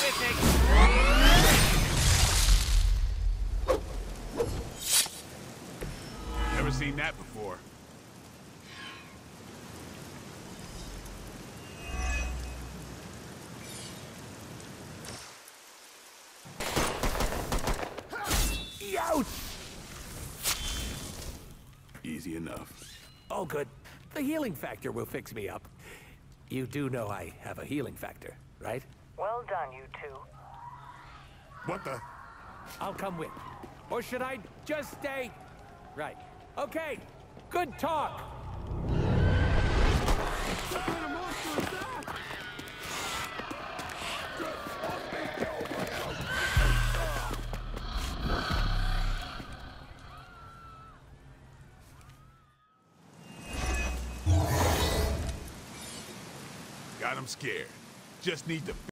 Never seen that before. Ouch! Easy enough. Oh, good. The healing factor will fix me up. You do know I have a healing factor, right? Well done, you two. What the? I'll come with. Or should I just stay? Right. Okay. Good talk. Got him scared. Just need to